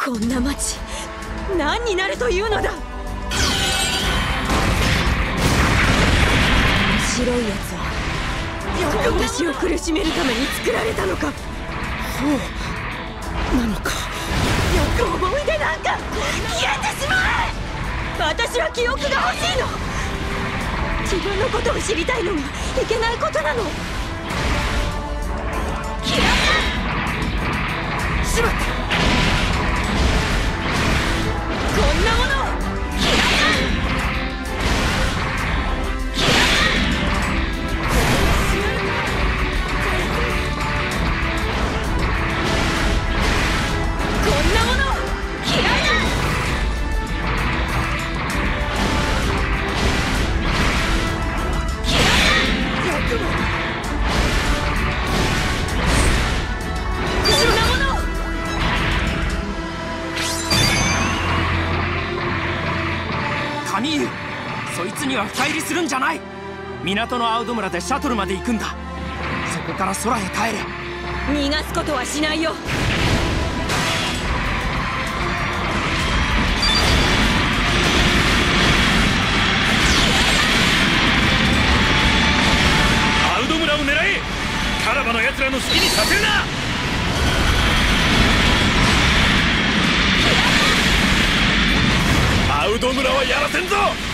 こんな町何になるというのだ。白いやつは私を苦しめるために作られたのか。 そうなのか。 思い出なんか消えてしまえ。私は記憶が欲しいの。自分のことを知りたいのがいけないことなの。消えた。しまった。こんなもの消えた。こんなもの嫌いだ。 カミーユ、そいつには深入りするんじゃない。港のアウド村でシャトルまで行くんだ。そこから空へ帰れ。 逃がすことはしないよ。 アウド村を狙え。カラバの奴らの好きにさせるな。アウド村はやらせんぞ。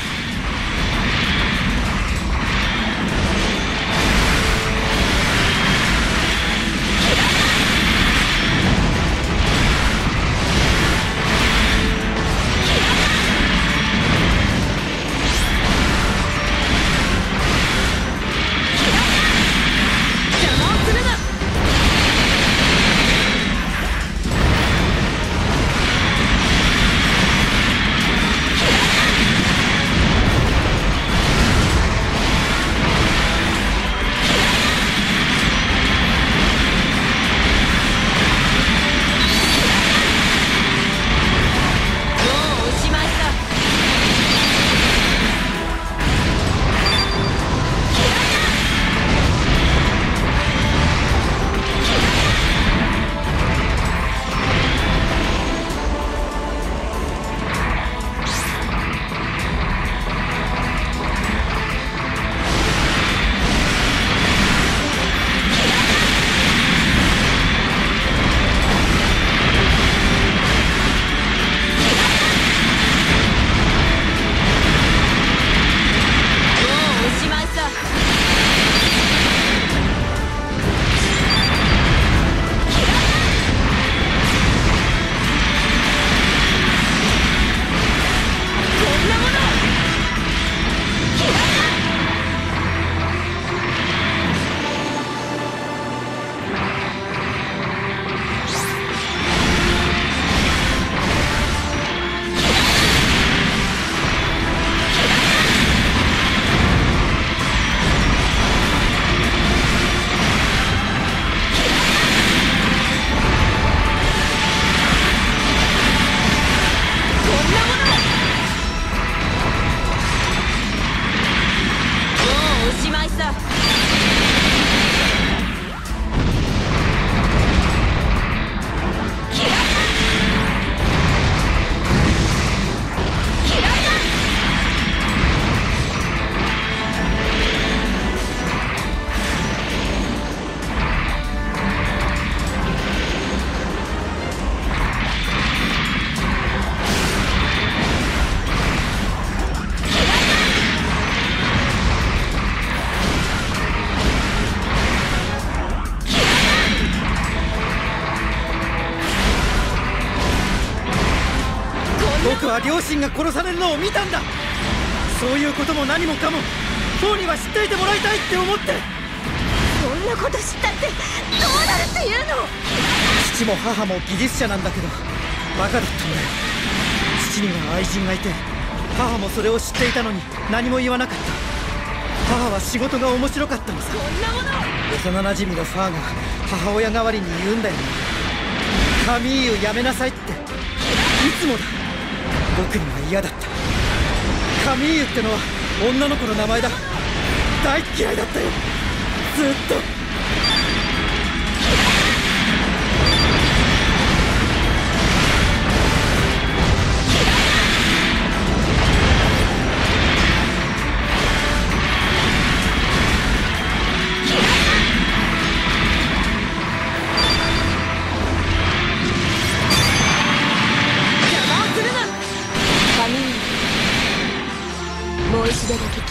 僕は両親が殺されるのを見たんだ。そういうことも何もかもフォーには知っていてもらいたいって思って。 そんなこと知ったってどうなるっていうの。 父も母も技術者なんだけどバカだったんだよ。父には愛人がいて母もそれを知っていたのに何も言わなかった。母は仕事が面白かったのさ。 こんなもの。 幼なじみのファーが母親代わりに言うんだよね。カミーユやめなさいって。いつもだ。僕には嫌だった。カミーユってのは女の子の名前だ。大嫌いだったよ、ずっと。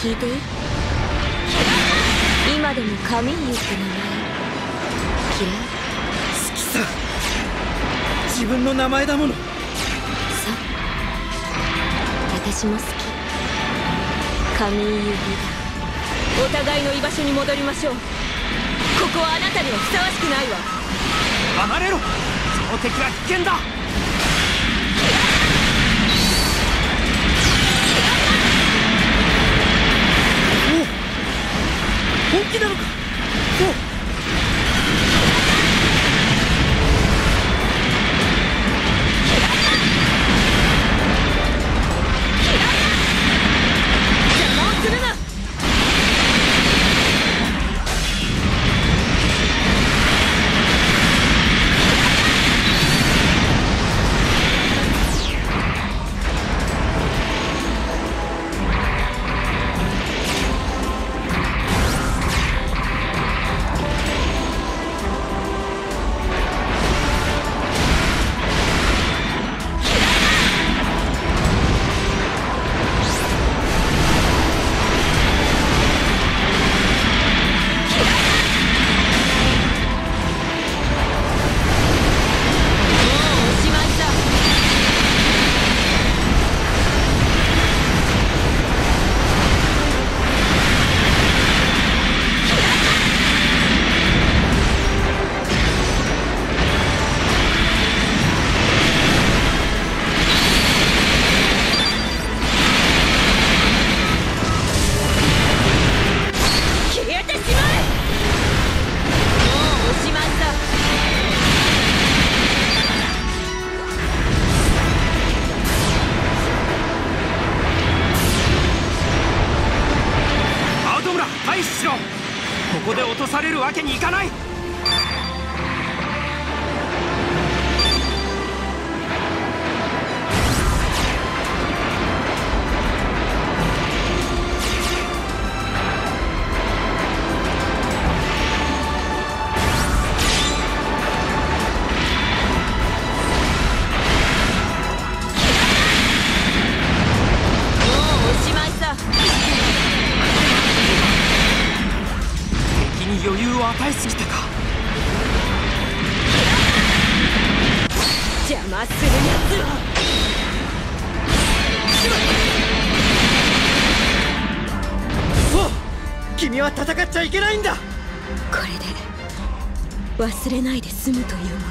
聞いていい？今でもカミーユって名前嫌い？ 好きさ。自分の名前だもの。 そう、私も好き。カミーユ・リダ。お互いの居場所に戻りましょう。ここはあなたにはふさわしくないわ。 離れろ、その敵は危険だ。 本気なのか？そう。 邪魔をするな。 ここで落とされるわけにいかない。余裕を与えすぎたか。 邪魔するやつはそう、君は戦っちゃいけないんだ。 これで忘れないで済むというもの。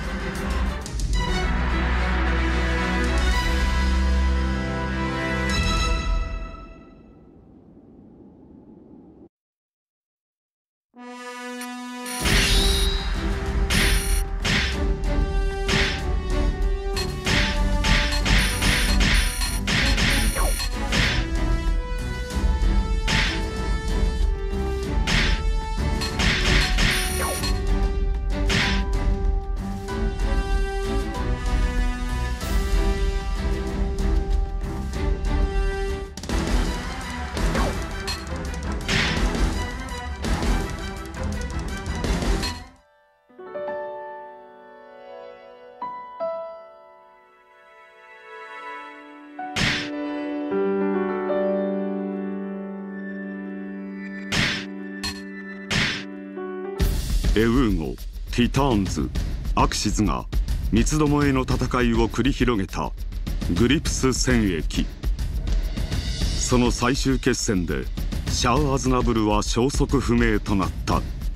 エウーゴ、ティターンズ、アクシズが三つどもえの戦いを繰り広げたグリプス戦役。その最終決戦でシャア・アズナブルは消息不明となった。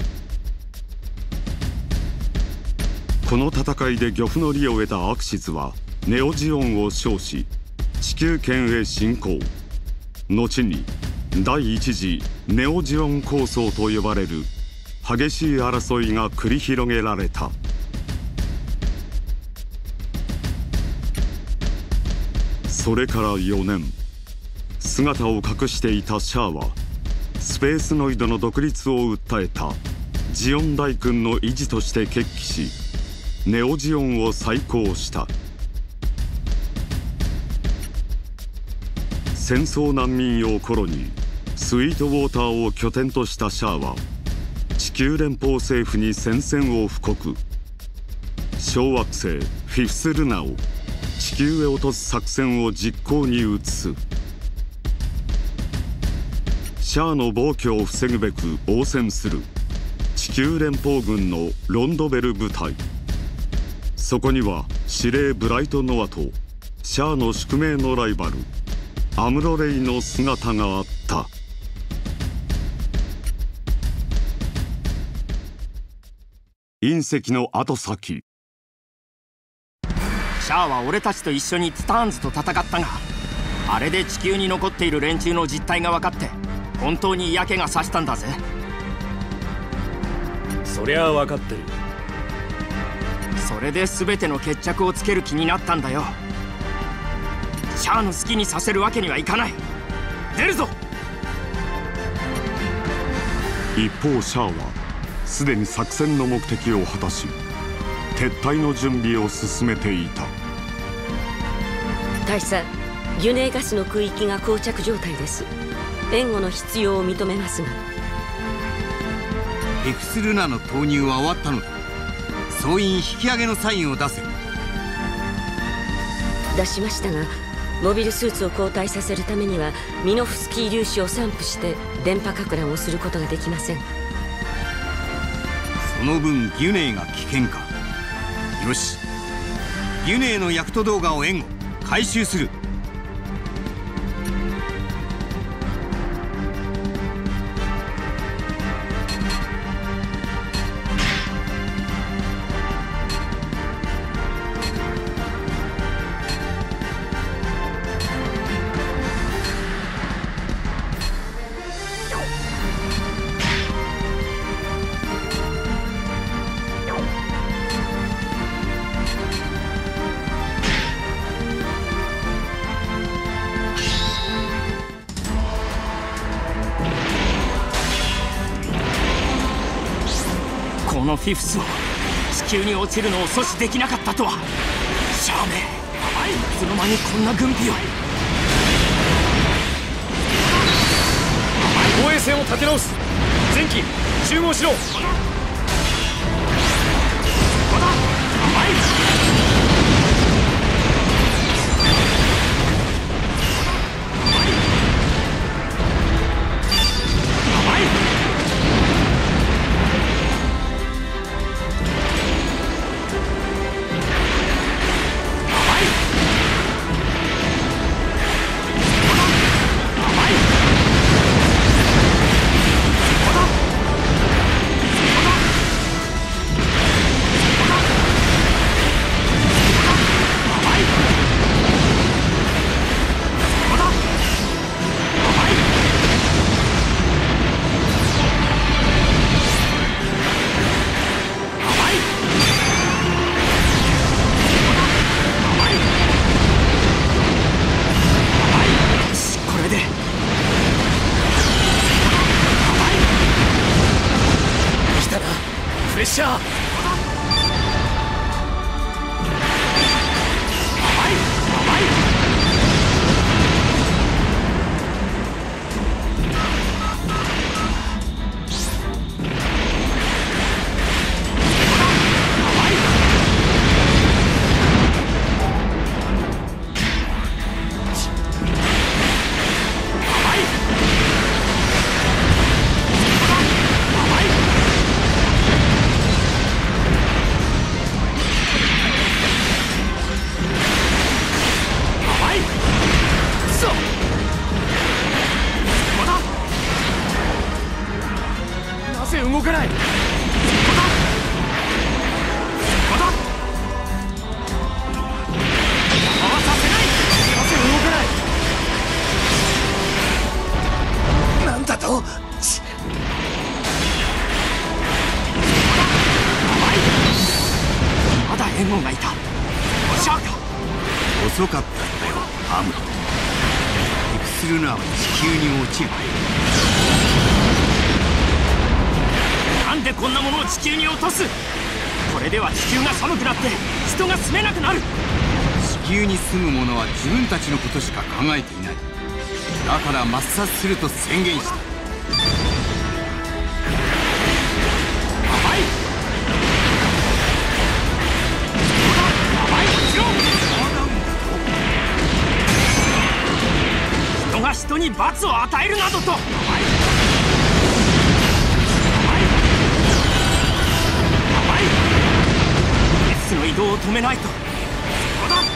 この戦いで漁夫の利を得たアクシズはネオジオンを称し地球圏へ侵攻。後に第一次ネオジオン構想と呼ばれる激しい争いが繰り広げられた。それから4年、姿を隠していたシャアはスペースノイドの独立を訴えたジオン大君の維持として決起し、ネオジオンを再興した。戦争難民用コロニースイートウォーターを拠点としたシャアは地球連邦政府に宣戦を布告。小惑星フィフス・ルナを地球へ落とす作戦を実行に移す。シシャアの暴挙を防ぐべく応戦する地球連邦軍のロンドベル部隊。そこには司令ブライト・ノアとシャアの宿命のライバルアムロ・レイの姿があった。隕石の後先。 シャアは俺たちと一緒にティターンズと戦ったが、あれで地球に残っている連中の実態が分かって本当に嫌気がさしたんだぜ。 そりゃ分かってる。 それで全ての決着をつける気になったんだよ。シャアの好きにさせるわけにはいかない。出るぞ。 一方シャアはすでに作戦の目的を果たし撤退の準備を進めていた。 大佐、ギュネーガスの空域が膠着状態です。援護の必要を認めますが。 エクスルナの投入は終わったのだ。総員引き上げのサインを出せ。 出しましたが、モビルスーツを交代させるためにはミノフスキー粒子を散布して電波撹乱をすることができません。 その分ギュネーが危険か。よし、ギュネーのヤクト動画を援護回収する。 このフィフスを地球に落ちるのを阻止できなかったとは。シャーメン、いつの間にこんな軍備を。 防衛線を立て直す。前期集合しろ。プレッシャー。動かない。なんだと。まだ援護がいた。シャーか。 遅かったんだよアムロ。エクスルナーは地球に落ちる。 なんでこんなものを地球に落とす。これでは地球が寒くなって人が住めなくなる。 地球に住む者は自分たちのことしか考えていない。だから抹殺すると宣言した。 人が人に罰を与えるなどと。 動を止めないと。そこだ。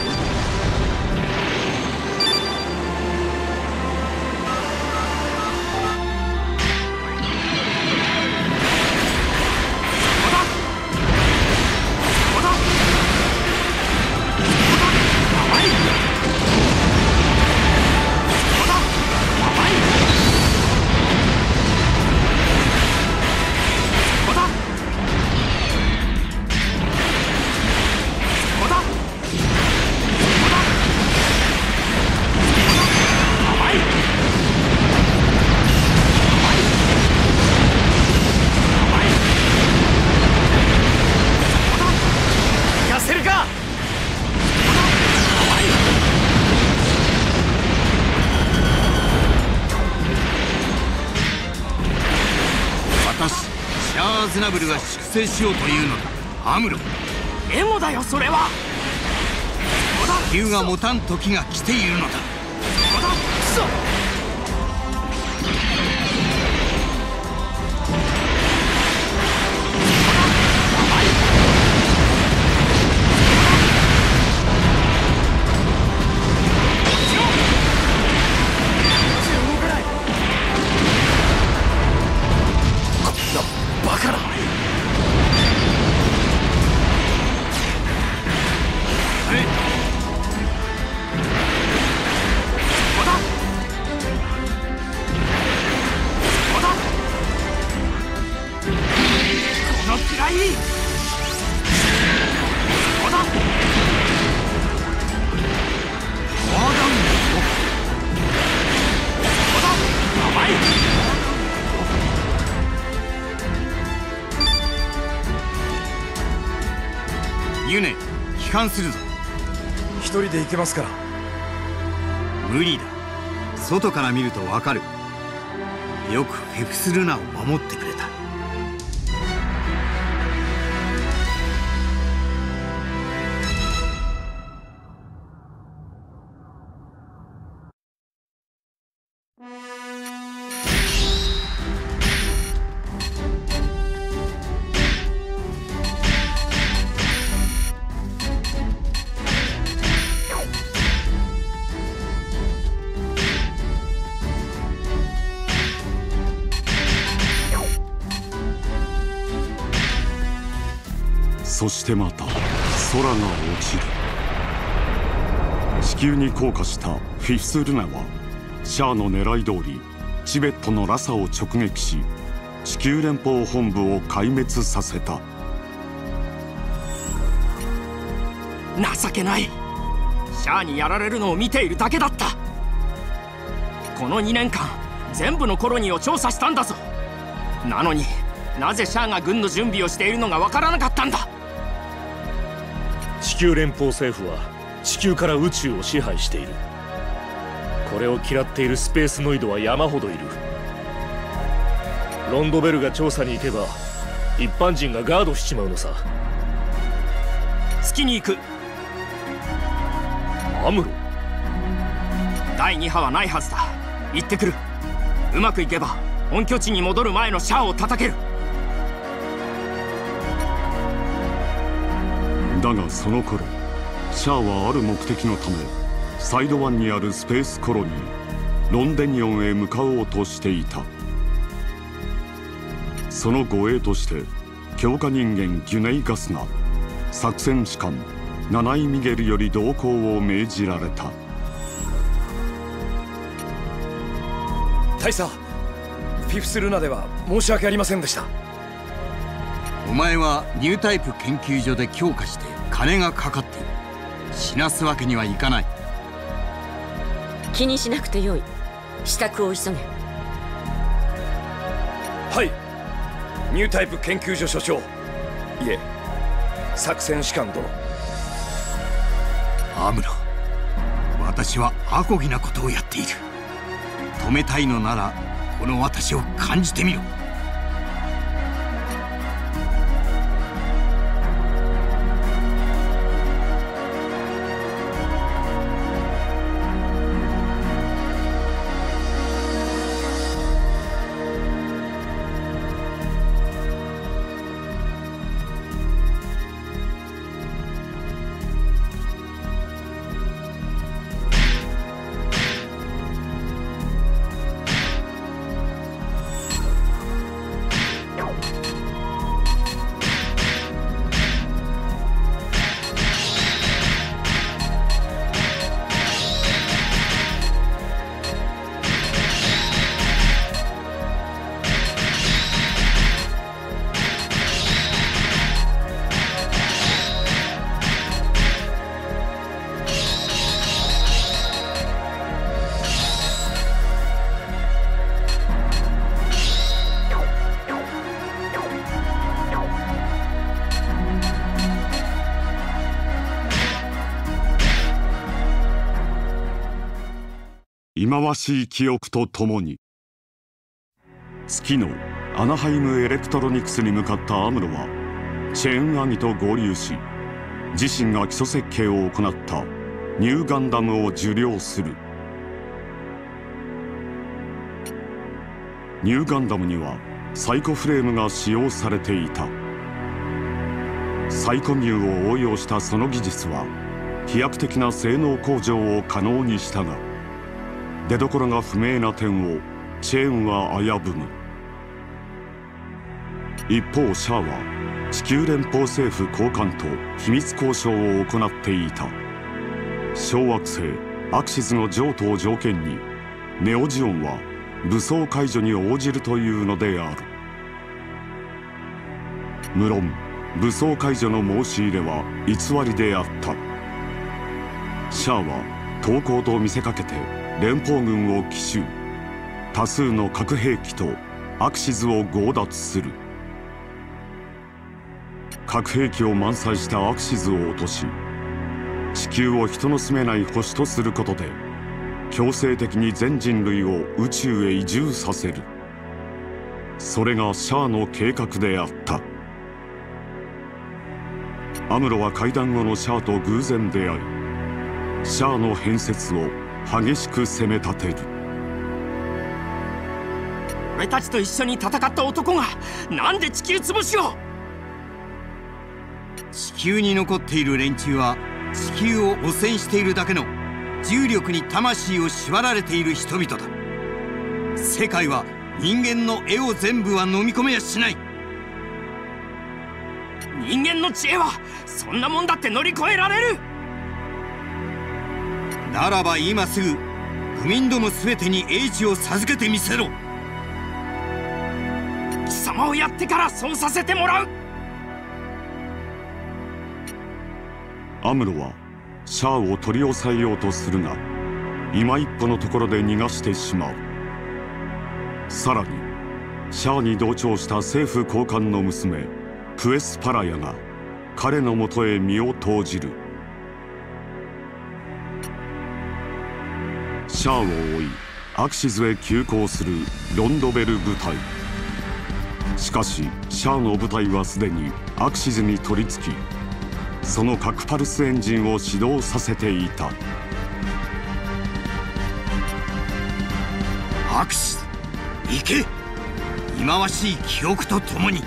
ズナブルが粛清しようというのだ。アムロ。 エモだよそれは。 地球が持たん時が来ているのだ。ユネ、帰還するぞ。 一人で行けますから。 無理だ。外から見るとわかる。よくフェフス・ルナを守ってくれた。 そしてまた空が落ちる。地球に降下したフィフス・ルナはシャアの狙い通りチベットのラサを直撃し、地球連邦本部を壊滅させた。 情けない。シャアにやられるのを見ているだけだった。この2年間全部のコロニーを調査したんだぞ。なのになぜシャアが軍の準備をしているのがわからなかったんだ。 地球連邦政府は地球から宇宙を支配している。これを嫌っているスペースノイドは山ほどいる。ロンドベルが調査に行けば一般人がガードしちまうのさ。 月に行く。 アムロ。 第2波はないはずだ。行ってくる。うまくいけば本拠地に戻る前のシャアを叩ける。 だがその頃シャアはある目的のためサイド湾にあるスペースコロニーロンデニオンへ向かおうとしていた。その護衛として強化人間ギュネイガスが作戦士官ナナイ・ミゲルより同行を命じられた。 大佐、フィフス・ルナでは申し訳ありませんでした。 お前はニュータイプ研究所で強化して金がかかっている。死なすわけにはいかない。 気にしなくてよい。支度を急げ。 はい、ニュータイプ研究所所長、いえ作戦士官殿。 アムロ、私はアコギなことをやっている。止めたいのならこの私を感じてみろ。 忌まわしい記憶とともに。月のアナハイムエレクトロニクスに向かったアムロはチェーンアギと合流し、自身が基礎設計を行ったニューガンダムを受領する。ニューガンダムにはサイコフレームが使用されていた。サイコミューを応用したその技術は飛躍的な性能向上を可能にしたが、出どころが不明な点をチェーンは危ぶむ。一方シャアは地球連邦政府高官と秘密交渉を行っていた。小惑星アクシズの譲渡を条件にネオジオンは武装解除に応じるというのである。無論武装解除の申し入れは偽りであった。シャアは投降と見せかけて連邦軍を奇襲、多数の核兵器とアクシズを強奪する。核兵器を満載したアクシズを落とし、地球を人の住めない星とすることで強制的に全人類を宇宙へ移住させる。それがシャアの計画であった。アムロは会談後のシャアと偶然出会い、シャアの変説を激しく責め立てる。 俺たちと一緒に戦った男がなんで地球潰しを。 地球に残っている連中は地球を汚染しているだけの重力に魂を縛られている人々だ。世界は人間の絵を全部は飲み込めやしない。 人間の知恵はそんなもんだって乗り越えられる。 ならば今すぐ不民ども全てに英知を授けてみせろ。 貴様をやってからそうさせてもらう。 アムロはシャアを取り押さえようとするが、今一歩のところで逃がしてしまう。さらにシャアに同調した政府高官の娘クエスパラヤが彼のもとへ身を投じる。シャアを追いアクシズへ急行するロンドベル部隊。しかしシャアの部隊はすでにアクシズに取り付き、その核パルスエンジンを始動させていた。 アクシズ行け、忌まわしい記憶とともに。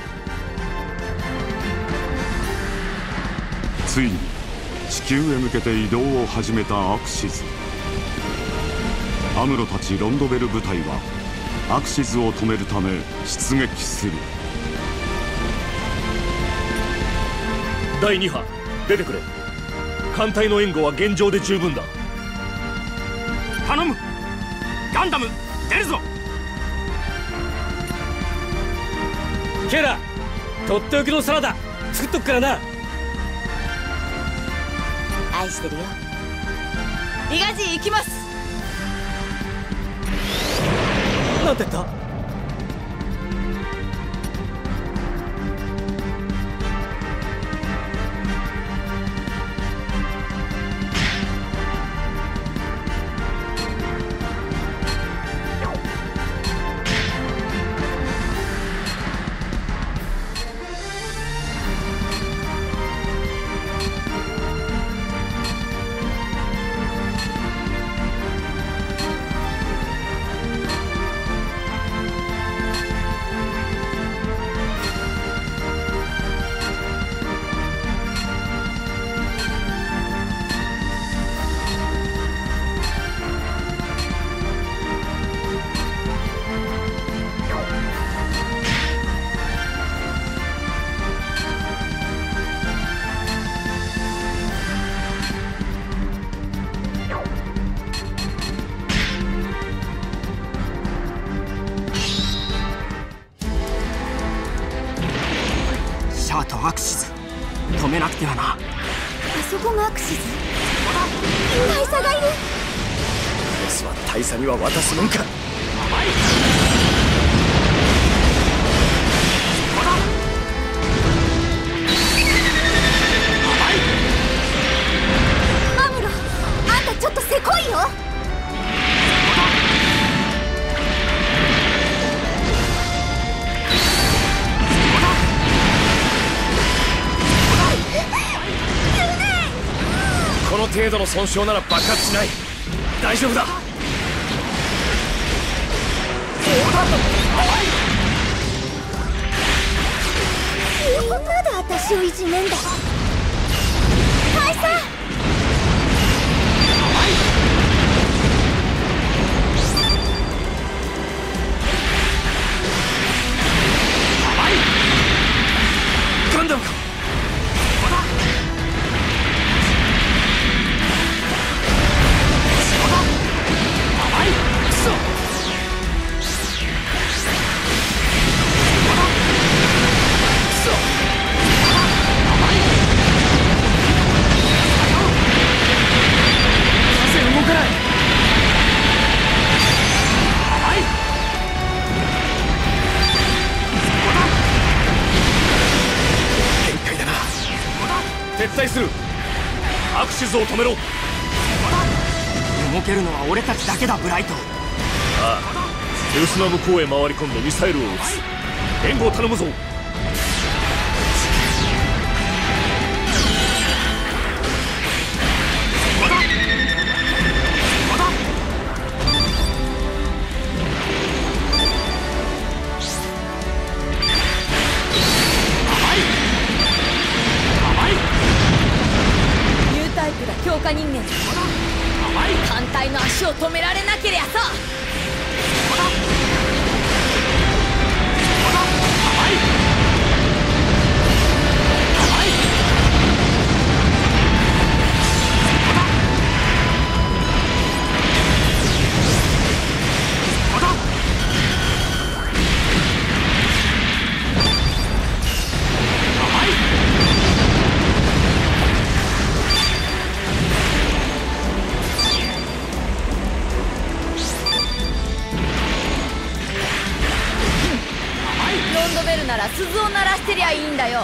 ついに地球へ向けて移動を始めたアクシズ。アムロたちロンドベル部隊はアクシズを止めるため出撃する。 第2波出てくれ。艦隊の援護は現状で十分だ。 頼む、ガンダム出るぞ。 ケラ、とっておきのサラダ作っとくからな。 愛してるよ。リガジー行きます。 なんて言った？ シャアとアクシズ止めなくてはな。 あそこがアクシズ。大佐がいる。 ボスは大佐には渡すもんか。 アムロ、あんたちょっとせこいよ。 この程度の損傷なら爆発しない。大丈夫だ。 まだ私をいじめんだ。大佐、 ガンダムか。 撤退する。アクシズを止めろ。 動けるのは俺たちだけだ、ブライト。 ああ、ウスナ向こうへ回り込んでミサイルを撃つ。援護を頼むぞ。 強化人間、反対の足を止められなけりゃさ。なら鈴を鳴らしてりゃいいんだよ。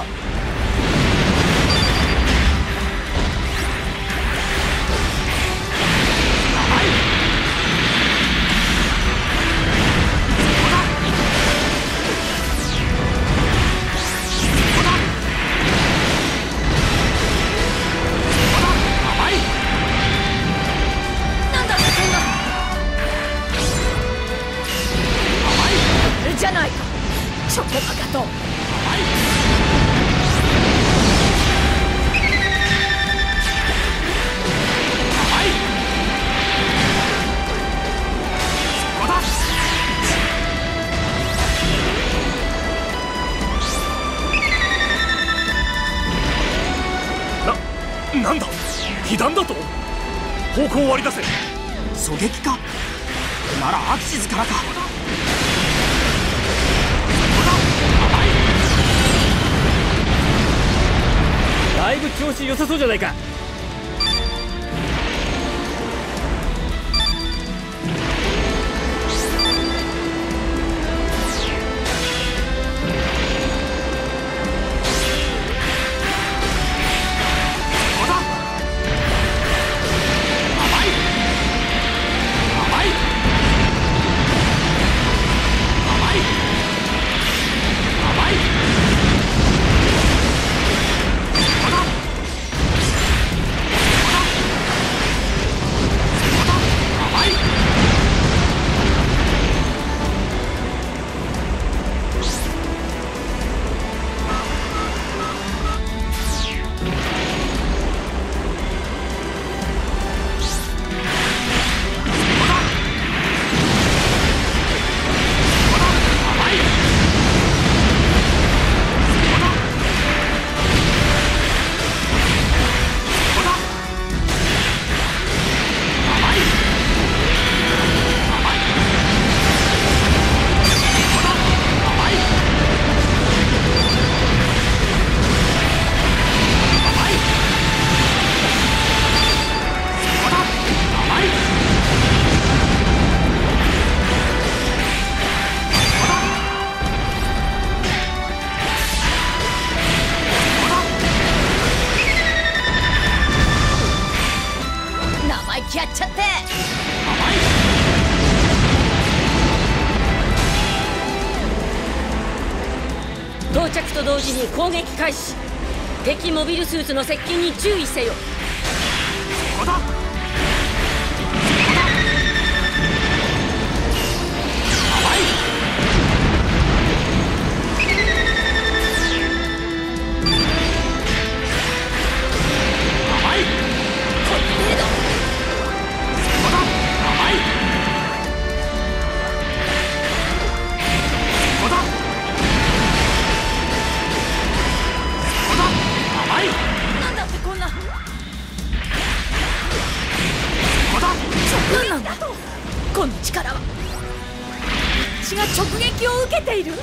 なんだそんな。じゃないか、チョコバカと。 なんだ、被弾だと。方向を割り出せ。 狙撃か。ならアクシズからか。 だいぶ調子良さそうじゃないか。 やっちゃって。到着と同時に攻撃開始。敵モビルスーツの接近に注意せよ。 この力は血が直撃を受けている。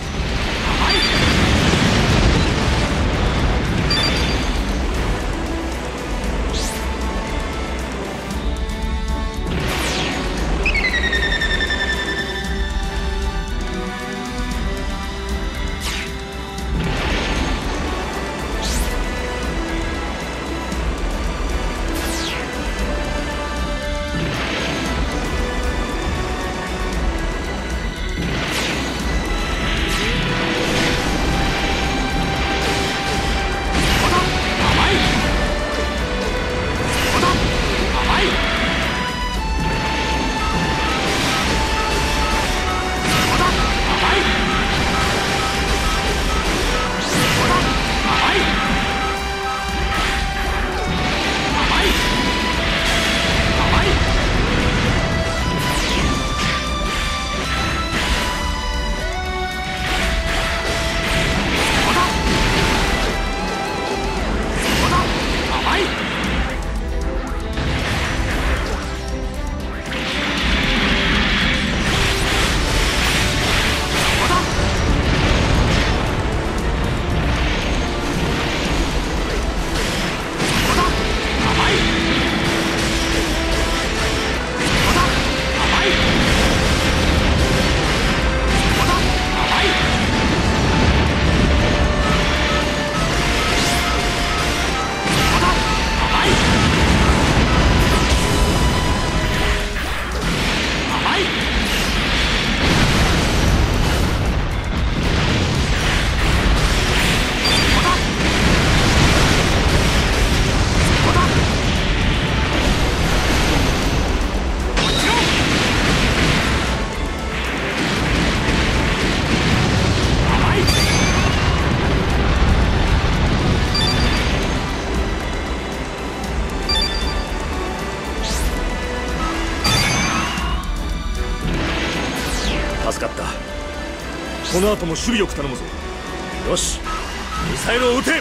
助かった。この後も守備よく頼むぞ。よし、ミサイルを撃て。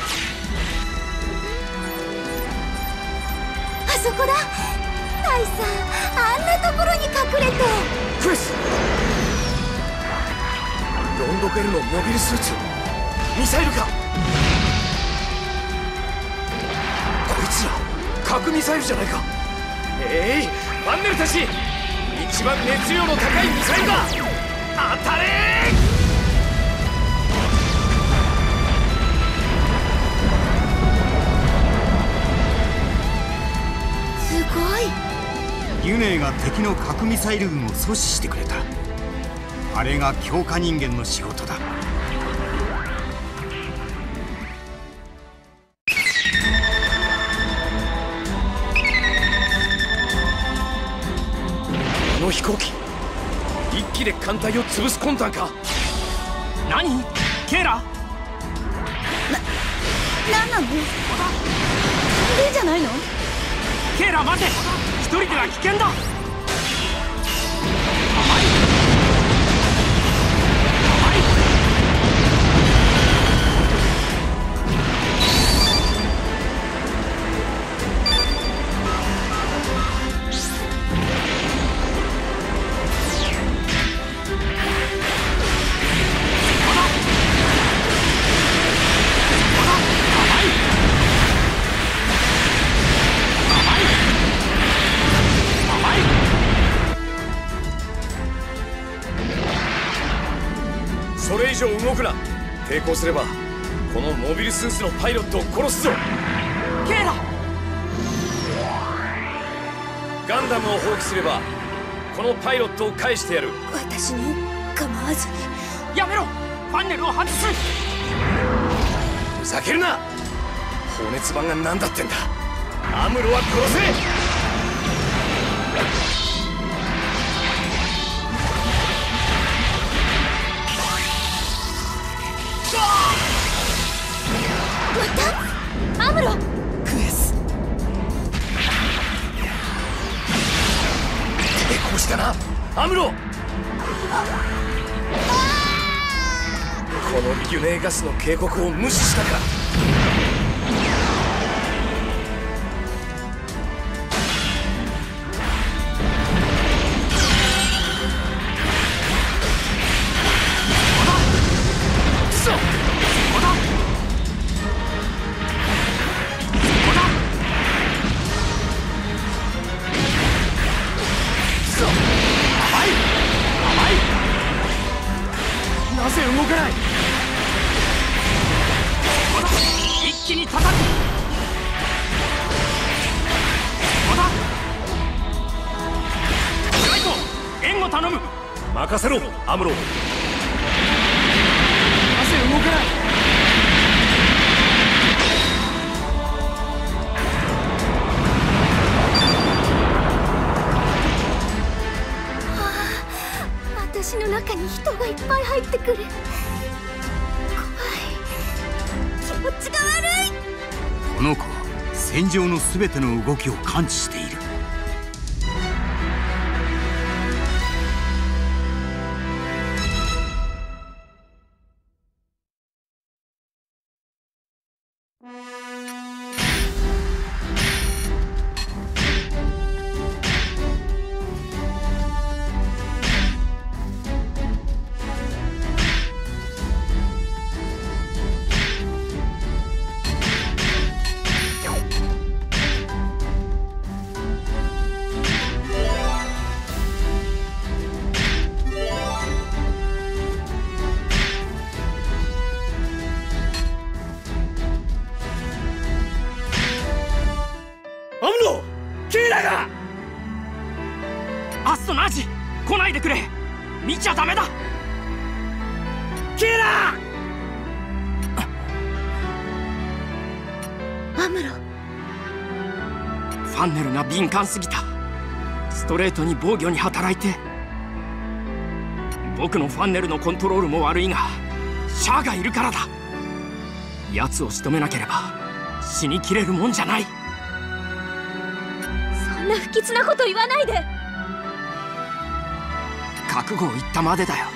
あそこだ。大さん、あんなところに隠れて。 クリス、ロンドベルのモビルスーツ、ミサイルか。こいつら核ミサイルじゃないか。ファンネルたち、一番熱量の高いミサイルだ。当たれー。すごい。 ユネが敵の核ミサイル軍を阻止してくれた。あれが強化人間の仕事だ。 あの飛行機、一機で艦隊を潰す魂胆か。 何？ケイラ？ なんなの？飛んでんじゃないの？ ケイラ待て！一人では危険だ。 それ以上動くな。抵抗すればこのモビルスーツのパイロットを殺すぞ。 ケイラ！ ガンダムを放棄すればこのパイロットを返してやる。 私に構わずに。 やめろ！ファンネルを外す！ ふざけるな。放熱板が何だってんだ。アムロは殺せ！ またアムロ。 クエス抵抗したなアムロ。このギュネーガスの警告を無視したか。なぜ動かない。 一気に叩く。ライト援護頼む。 任せろアムロ。 なぜ動かない。 私の中に人がいっぱい入ってくる。怖い。気持ちが悪い。 この子は戦場の全ての動きを感知している。 アムロ、キーラが。 アストナージ来ないでくれ。見ちゃダメだ。 キーラ。 アムロ。 ファンネルが敏感すぎた。ストレートに防御に働いて。僕のファンネルのコントロールも悪いがシャアがいるからだ。奴を仕留めなければ死にきれるもんじゃない。 そんな不吉なこと言わないで。 覚悟を言ったまでだよ。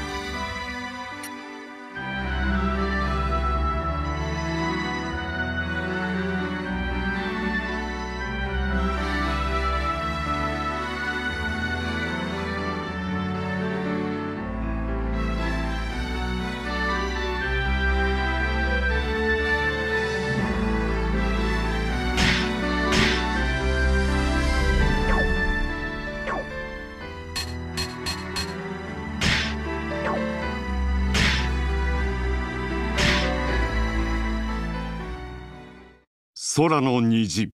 空の虹。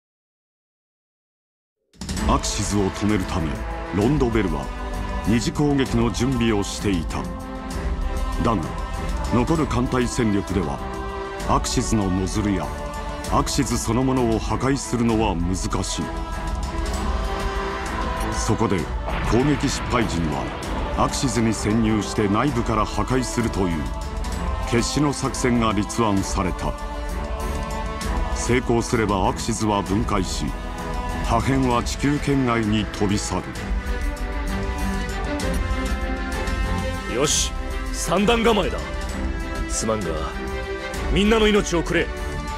アクシズを止めるためロンドベルは二次攻撃の準備をしていた。だが残る艦隊戦力ではアクシズのノズルやアクシズそのものを破壊するのは難しい。そこで攻撃失敗時にはアクシズに潜入して内部から破壊するという決死の作戦が立案された。成功すればアクシズは分解し破片は地球圏外に飛び去る。 よし、三段構えだ。すまんがみんなの命をくれ。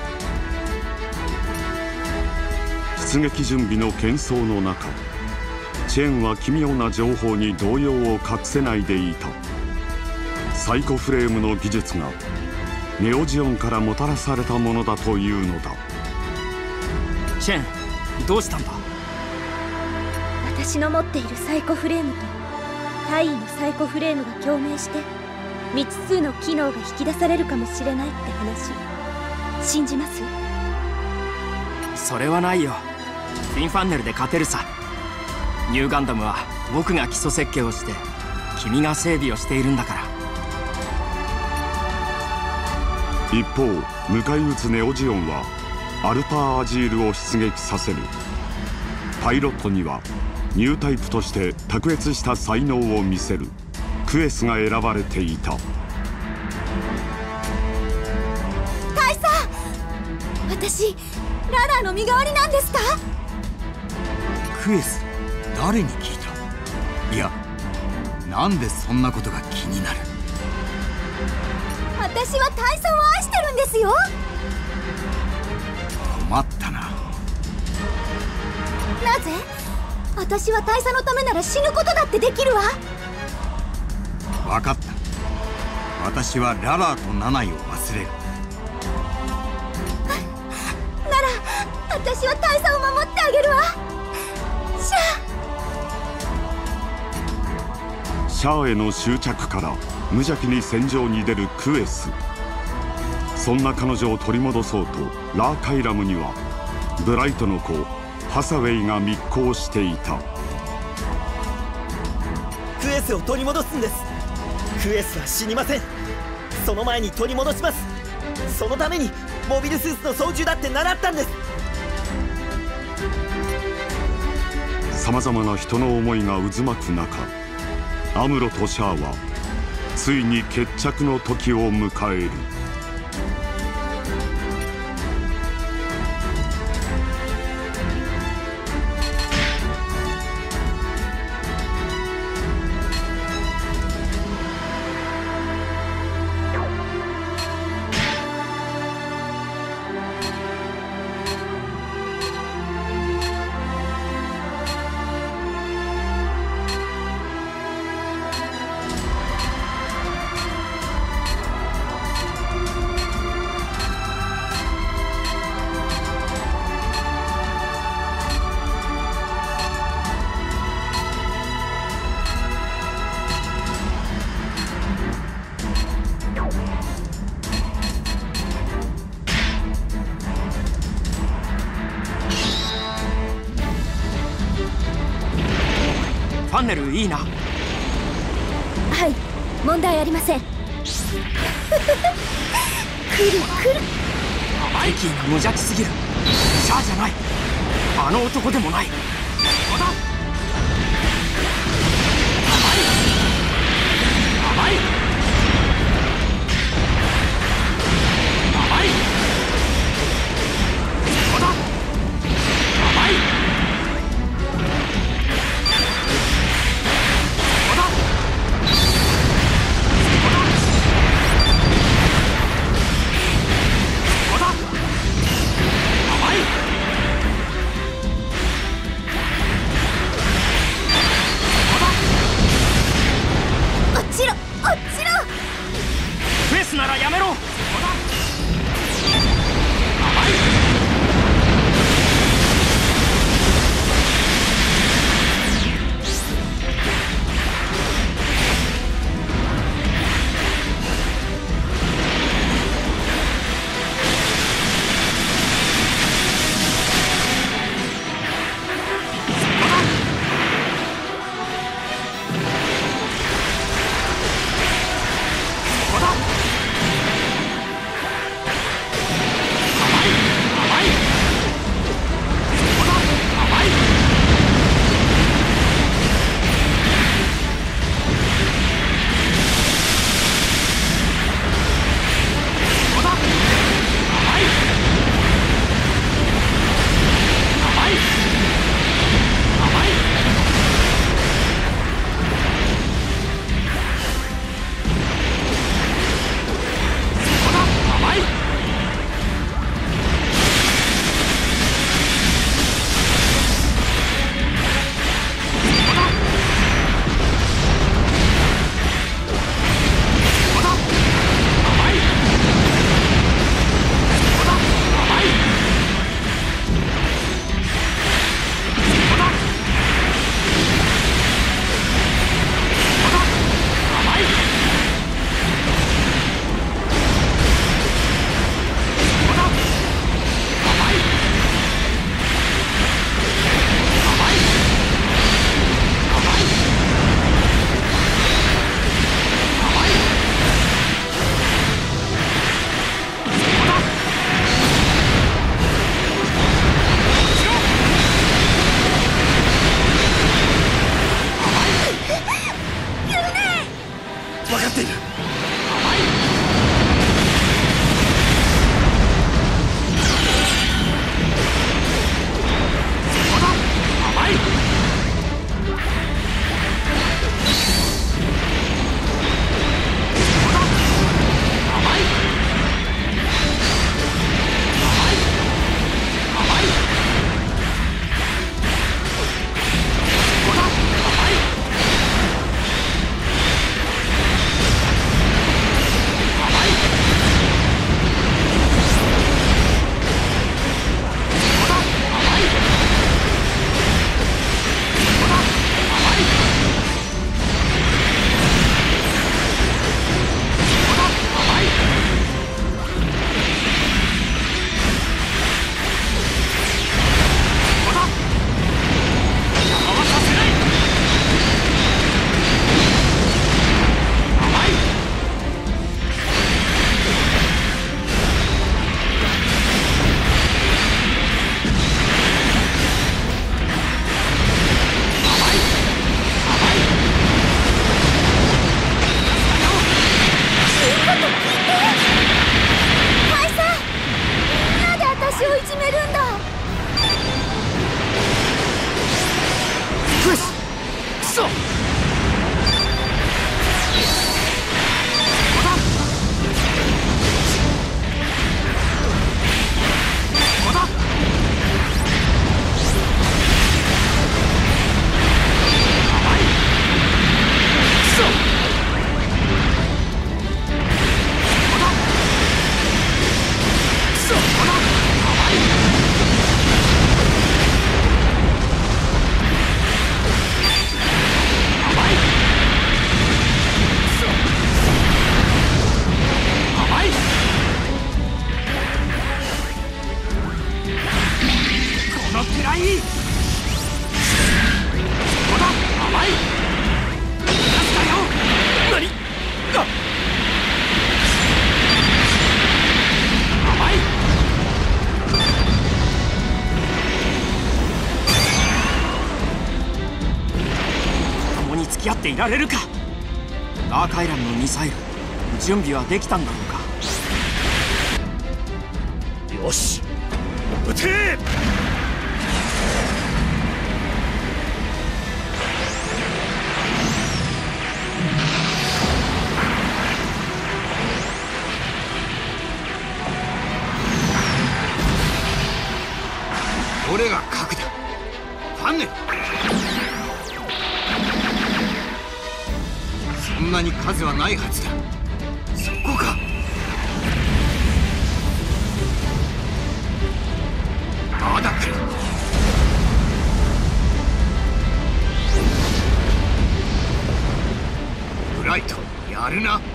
出撃準備の喧騒の中、チェーンは奇妙な情報に動揺を隠せないでいた。サイコフレームの技術がネオジオンからもたらされたものだというのだ。 チェン、どうしたんだ。 私の持っているサイコフレームと大尉のサイコフレームが共鳴して未知数の機能が引き出されるかもしれないって話、信じます？ それはないよ。フィンファンネルで勝てるさ。ニューガンダムは僕が基礎設計をして君が整備をしているんだから。 一方、迎え撃つネオジオンはアルパーアジールを出撃させる。パイロットにはニュータイプとして卓越した才能を見せるクエスが選ばれていた。 大佐、私ララの身代わりなんですか？ クエス、誰に聞いた？いや、なんでそんなことが気になる？ 私は大佐を愛してるんですよ。 困ったな。 なぜ？私は大佐のためなら死ぬことだってできるわ。 分かった。私はララーとナナイを忘れる。 なら私は大佐を守ってあげるわ。 シャアへの執着から無邪気に戦場に出るクエス。そんな彼女を取り戻そうとラーカイラムにはブライトの子ハサウェイが密航していた。 クエスを取り戻すんです。クエスは死にません。その前に取り戻します。そのためにモビルスーツの操縦だって習ったんです。 さまざまな人の思いが渦巻く中、アムロとシャアはついに決着の時を迎える。 ファンネルいいな。 はい、問題ありません。来る来る。 マイキーが無邪気すぎる。シャアじゃない。あの男でもない。まだ甘い甘いまだ甘いそ付き合っていられるか。ダークアイランのミサイル準備はできたんだろうか。よし撃て。 どれが核だ。ファンネル。そんなに数はないはずだ。そこか。まだ来る。ブライトやるな。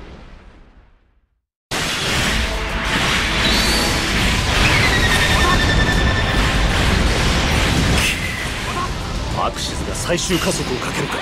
アクシズが最終加速をかけるか。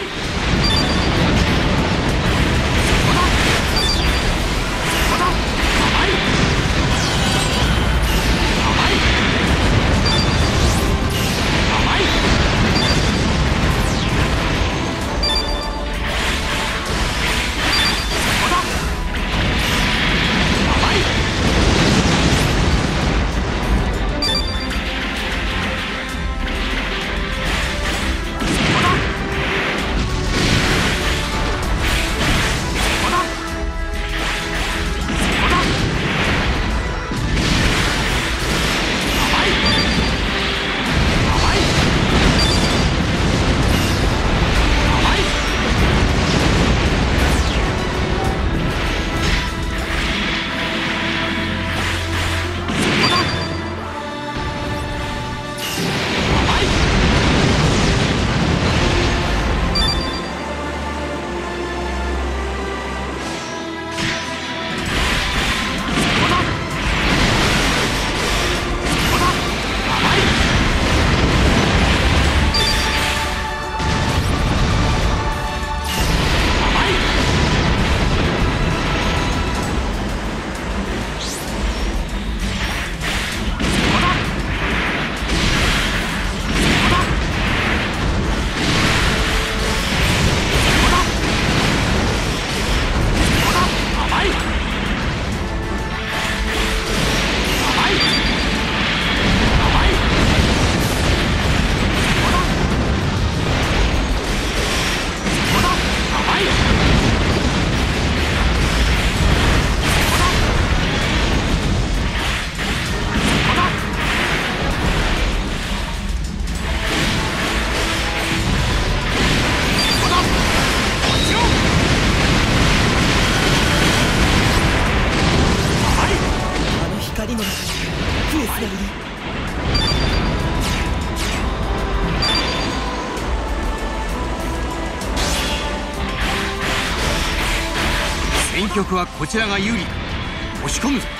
戦局はこちらが有利だ。押し込むぞ。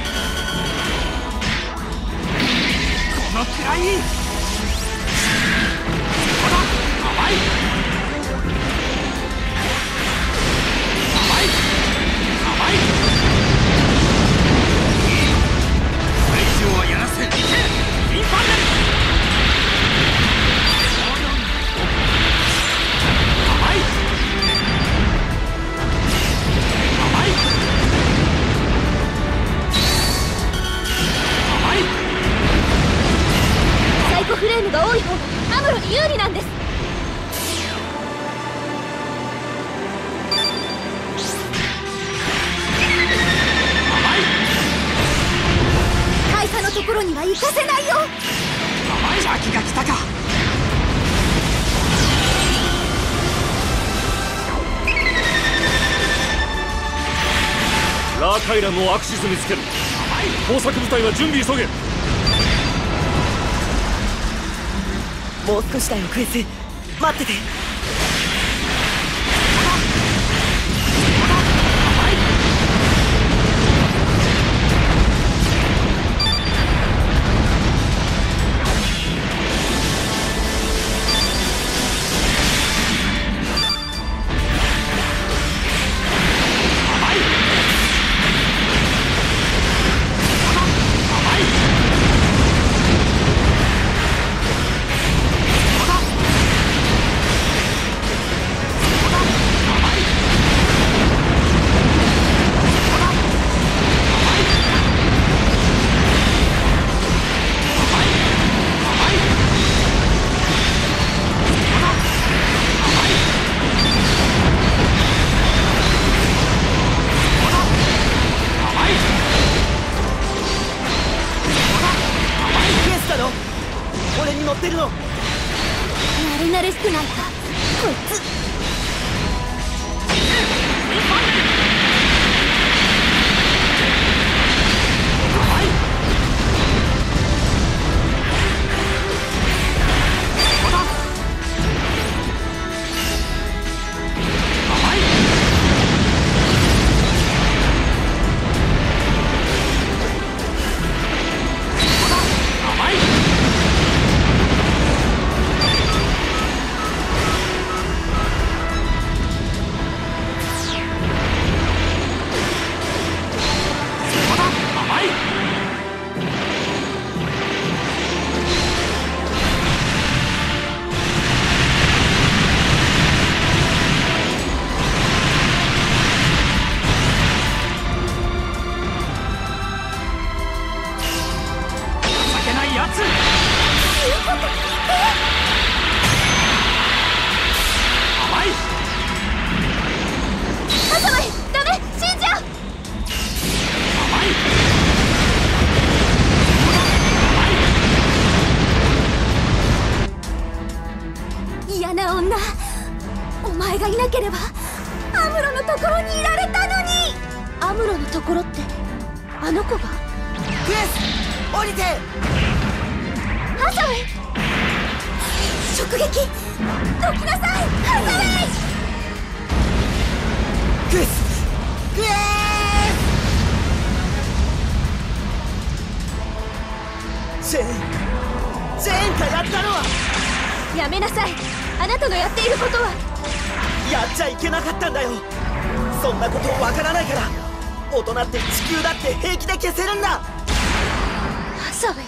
このくらい。こだ。甘い。甘い。甘い。これ以上はやらせん。いけ。インファンネル。甘い。 サイコフレームが多い方がアムロに有利なんです。 浮かせないよ。 邪気が来たか。 ラーカイランをアクシズにつける。工作部隊は準備急げ。 もう少しだよクエス。待ってて。 慣れしくないかこいつ。嫌な女、お前がいなければアムロのところにいられたのに。アムロのところってあの子が。クエス降りて。ハサウェイ直撃。どきなさいハサウェイ。クエスクエス。ジェーンがやったのは。やめなさい。あなたのやっていることは。やっちゃいけなかったんだよ。そんなことわからないから。大人って地球だって平気で消せるんだ。ハサウェイ。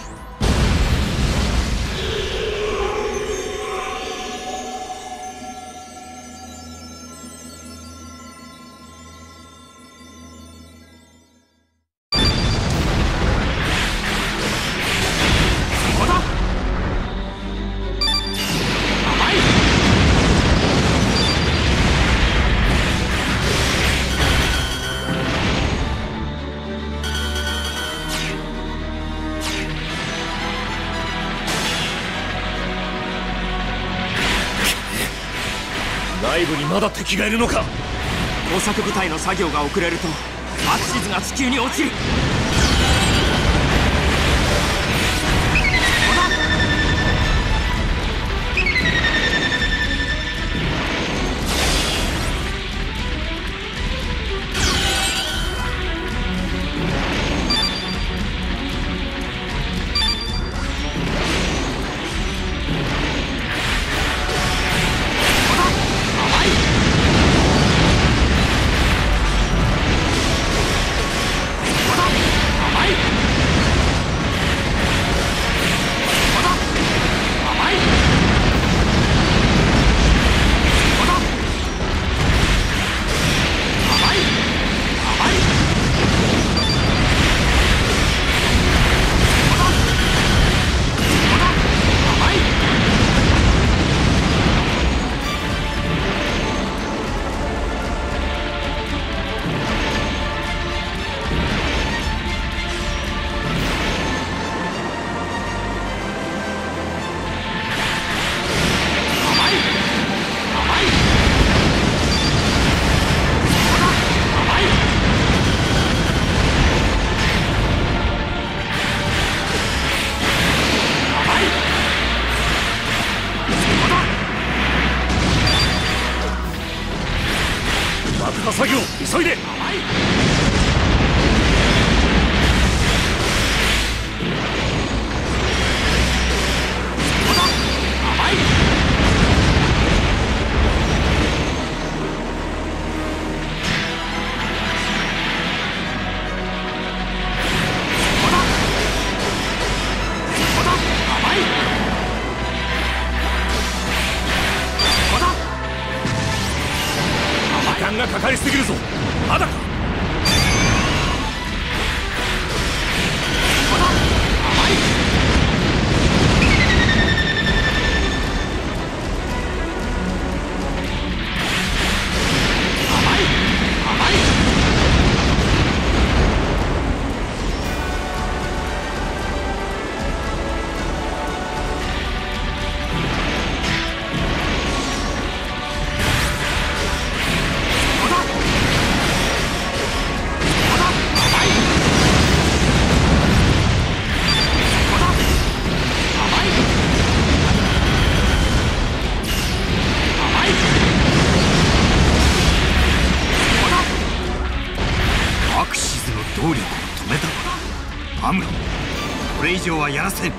内部にまだ敵がいるのか。 工作部隊の作業が遅れるとアクシズが地球に落ちる。 作業急いで。時間がかかりすぎるぞ。まだか。 アムロ、これ以上はやらせん。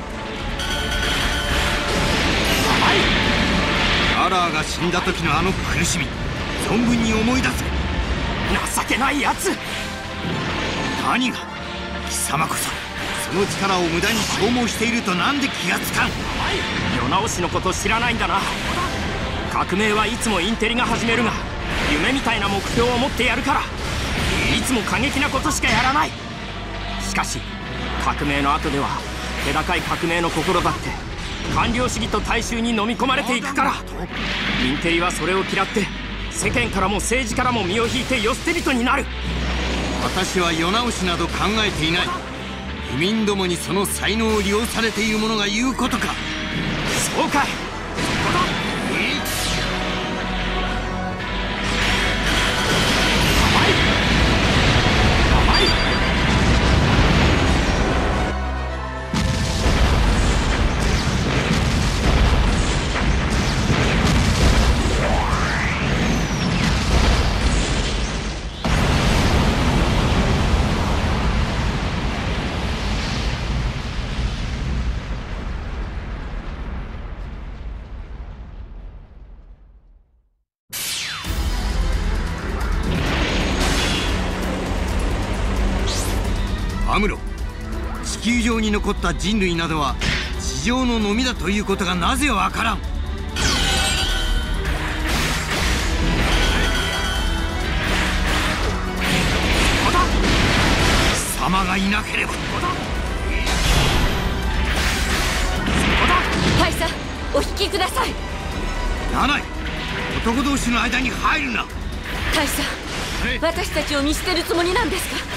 アラーが死んだ時のあの苦しみ、存分に思い出せ。 情けないやつ。 何が？貴様こそその力を無駄に消耗しているとなんで気がつかん？ 世直しのこと知らないんだな。革命はいつもインテリが始めるが、夢みたいな目標を持ってやるから、いつも過激なことしかやらない。しかし革命の後では気高い革命の心だって官僚主義と大衆に飲み込まれていくから、インテリはそれを嫌って世間からも政治からも身を引いて世捨て人になる。 私は世直しなど考えていない。移民どもにその才能を利用されている者が言うことか。 そうかい。 アムロ、地球上に残った人類などは地上ののみだということがなぜわからん。貴様がいなければ。 大佐、お引きください。 なない、男同士の間に入るな。 大佐、私たちを見捨てるつもりなんですか？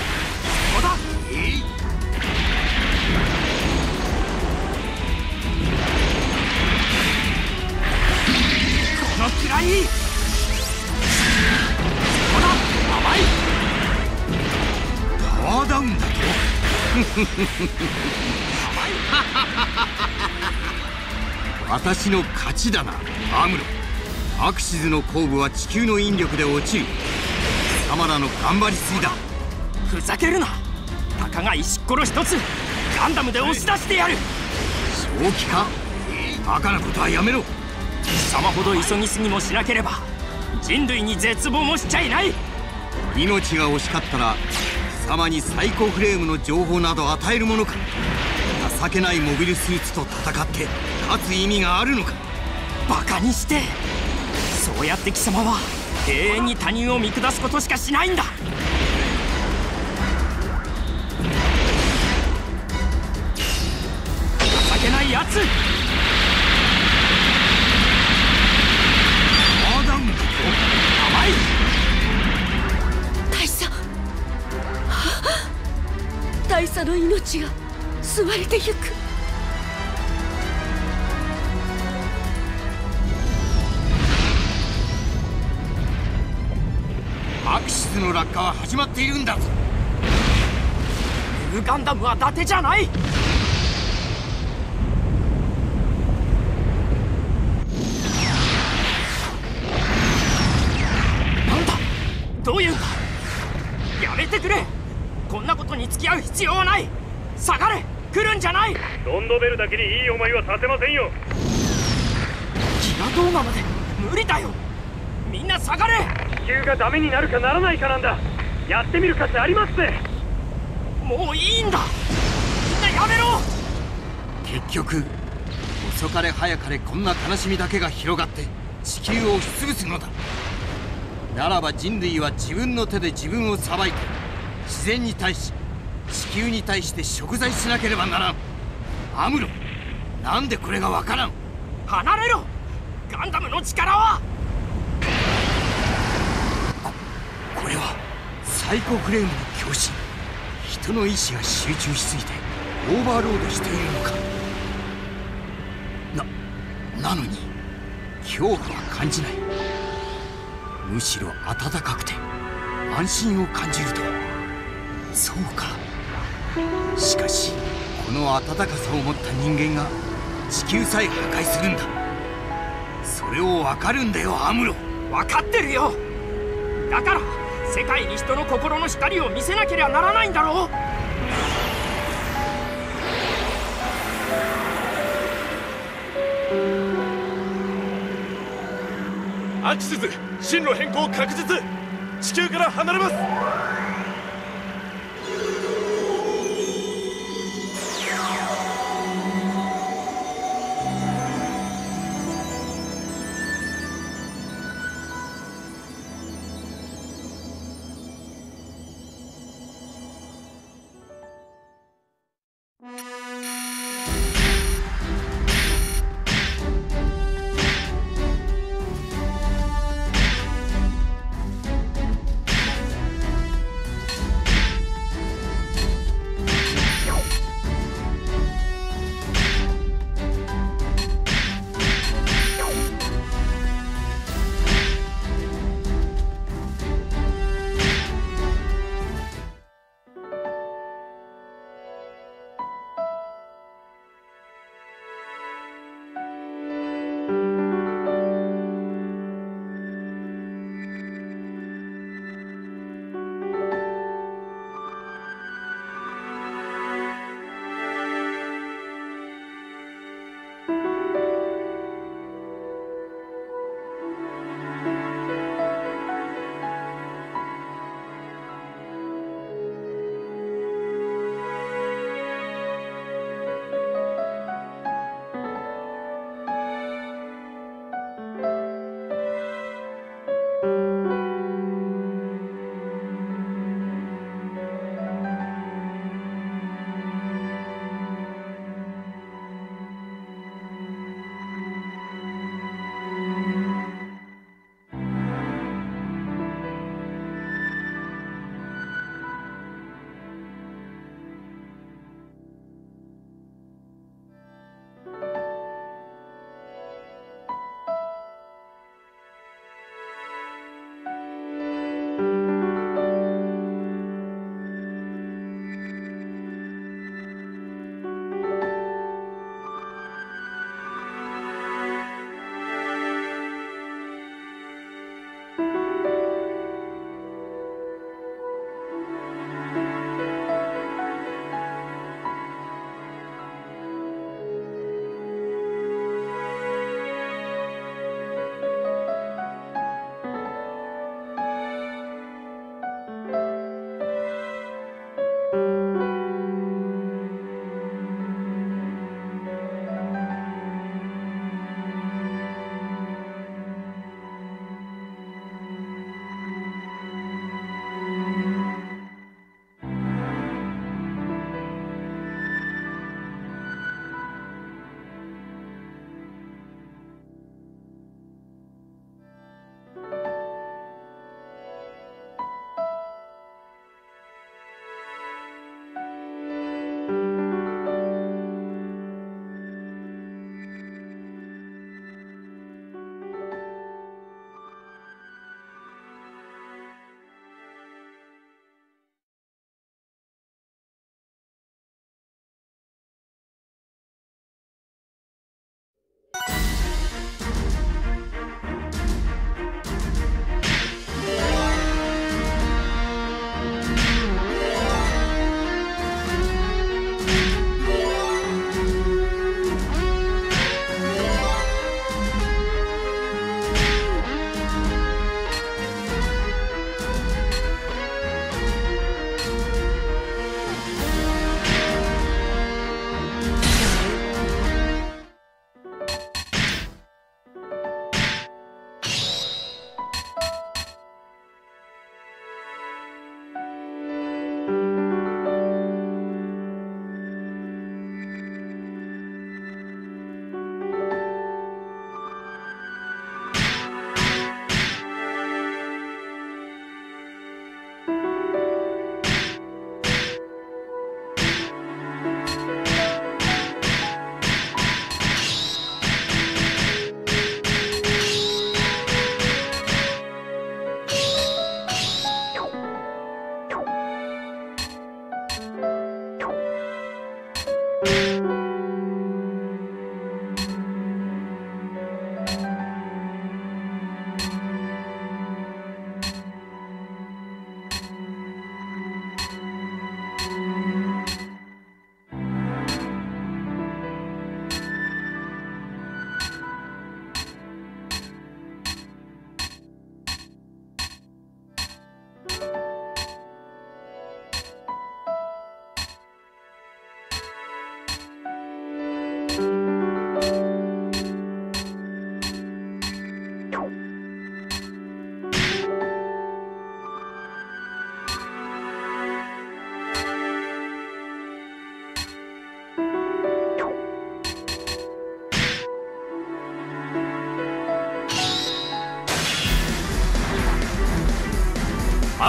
このくらい。甘い。 パワーダウンだと私の勝ちだな、アムロ。アクシズの後部は地球の引力で落ちる。貴様らの頑張りすぎだ。 ふざけるな。たかが石っころ一つガンダムで押し出してやる。 正気か？バカなことはやめろ。 貴様ほど急ぎすぎもしなければ人類に絶望もしちゃいない。 命が惜しかったら貴様にサイコフレームの情報など与えるものか。情けないモビルスーツと戦って勝つ意味があるのか。 バカにして。そうやって貴様は永遠に他人を見下すことしかしないんだ。情けないやつ。 アダムだと。 甘い。 大佐、大佐の命が吸われてゆく。 アクシズの落下は始まっているんだぞ。 ブルーガンダムは伊達じゃない。なんだ、どういうんだ。 合う必要はない。下がれ。来るんじゃない。 ロンドベルだけにいい思いはさせませんよ。 ギラ動画まで無理だよ。みんな下がれ。 地球がダメになるかならないかなんだ。やってみる価値ありますぜ。 もういいんだ。みんなやめろ。 結局遅かれ早かれこんな悲しみだけが広がって地球を押しつぶすのだ。ならば人類は自分の手で自分を裁いて自然に対し地球に対して贖罪しなければならん。アムロ、なんでこれがわからん。 離れろ。ガンダムの力は。 これはサイコフレームの共振。人の意志が集中しすぎてオーバーロードしているのか。なのに恐怖は感じない。むしろ暖かくて安心を感じると。そうか。しかしこの暖かさを持った人間が地球さえ破壊するんだ。それを分かるんだよアムロ。 分かってるよ。だから世界に人の心の光を見せなければならないんだろう。 アキシズ、進路変更確実。地球から離れます。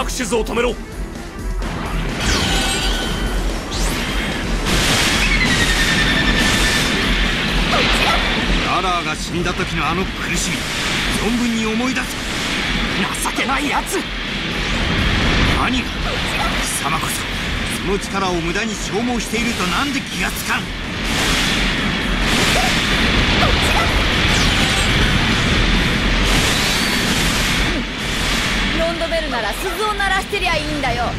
アクシズを止めろ。 ララーが死んだ時のあの苦しみ、存分に思い出す。 情けないやつ。 何が、貴様こそその力を無駄に消耗しているとなんで気がつかん。 ロンドベルなら鈴を鳴らしてりゃいいんだよ。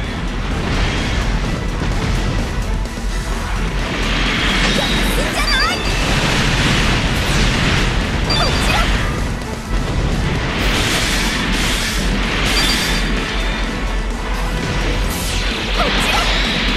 じゃない。こちら。こちら。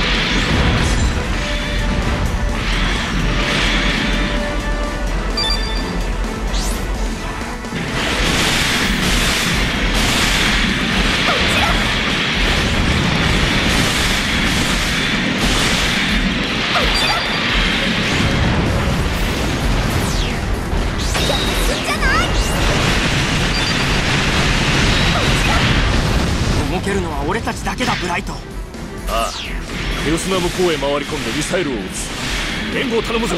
動けるのは俺たちだけだ、ブライト。 ああ、ヘルスナム港へ回り込んでミサイルを撃つ。援護を頼むぞ。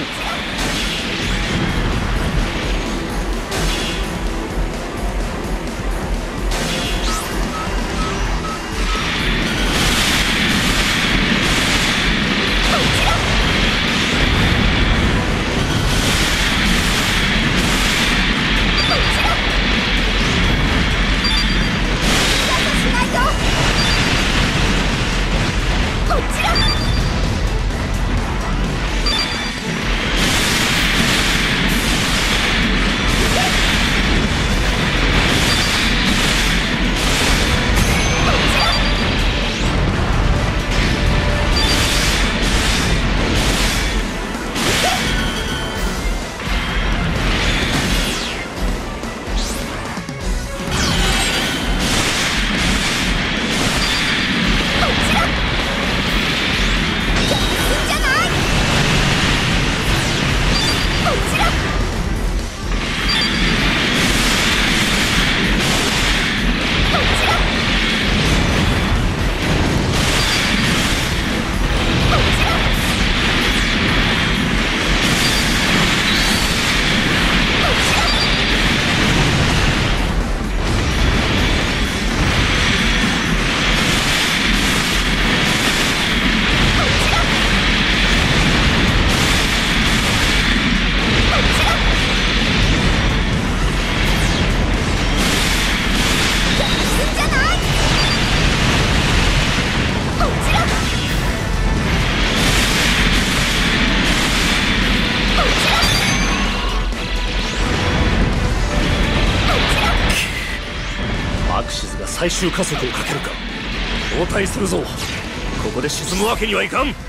最終加速をかけるか。応対するぞ。ここで沈むわけにはいかん。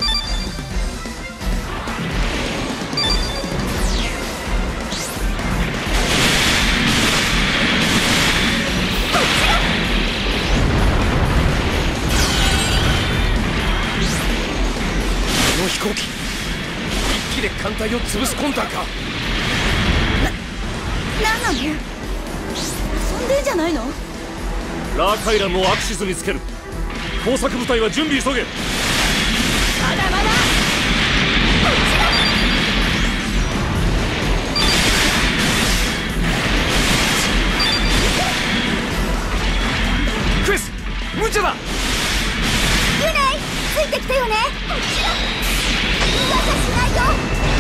この飛行機、一機で艦隊を潰す魂胆か。 なんなの？遊んでんじゃないの？ ラーカイランをアクシズにつける。工作部隊は準備急げ。 まだまだ。 クリス、無茶だ。 ユネイ、ついてきてよね。噂しないよ。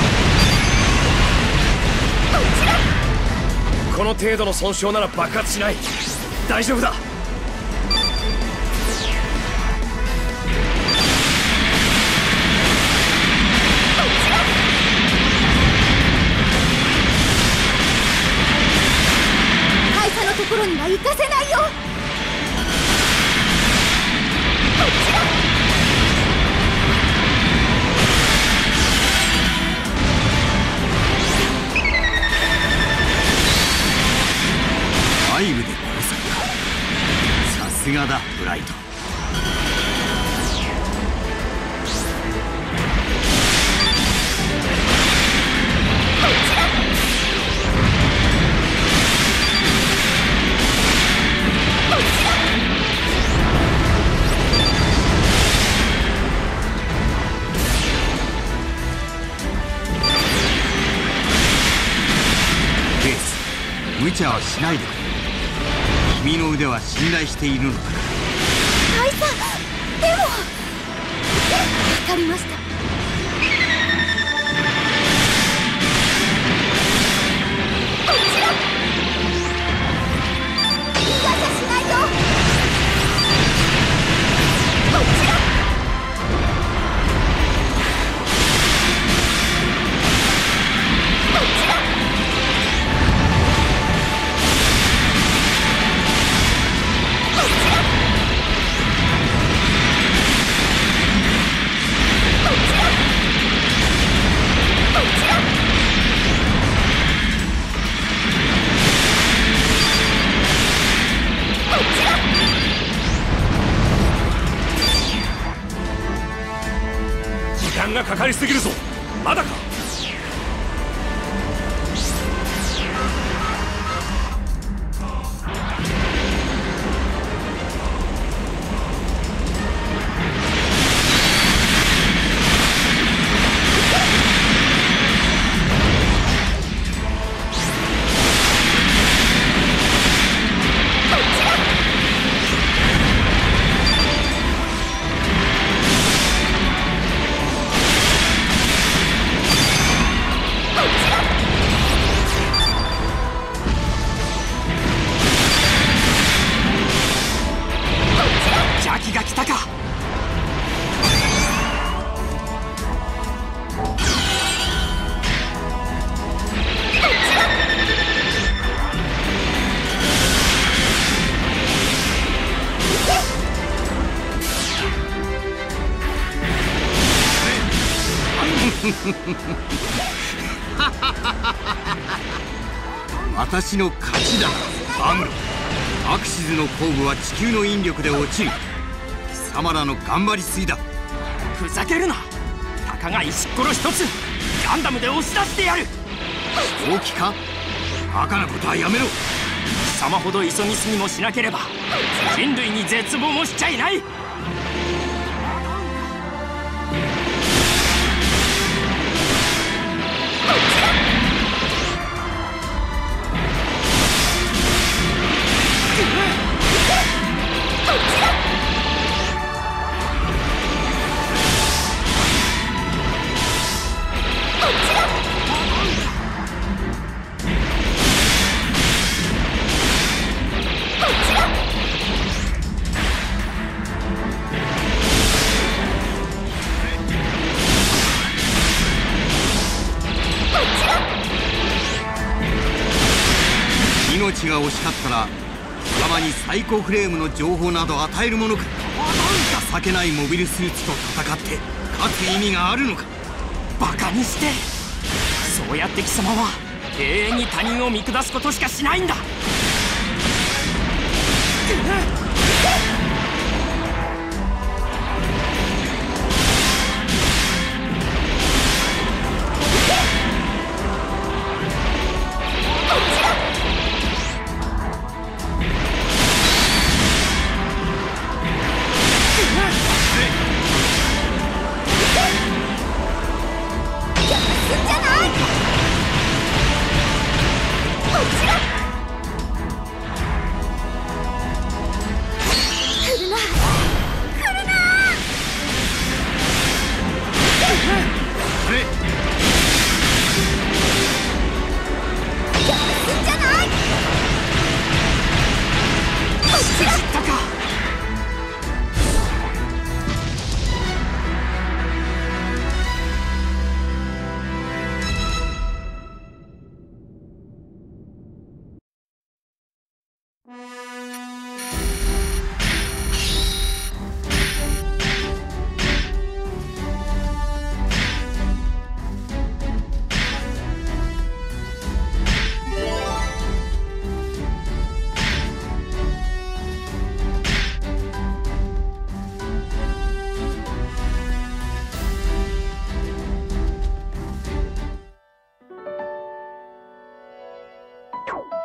この程度の損傷なら爆発しない。大丈夫だ。 大佐のところには行かせないよ。 5で工作か。さすがだ、ブライト。 こ無茶はしないでくれ。君の腕は信頼しているのだ。 大佐、でも分かりました。こちら逃がさしないよ。こちら時間がかかりすぎるぞ。まだか。 私の勝ちだ。アムロ、アクシズの後部は地球の引力で落ちる。貴様らの頑張りすぎだ。 ふざけるな。たかが石ころ一つガンダムで押し出してやる。 正気か。バカなことはやめろ。 貴様ほど急ぎすぎもしなければ人類に絶望もしちゃいない。 命が惜しかったら貴様にサイコフレームの情報など与えるものか。情けないモビルスーツと戦って勝つ意味があるのか。 バカにして。そうやって貴様は永遠に他人を見下すことしかしないんだ。 you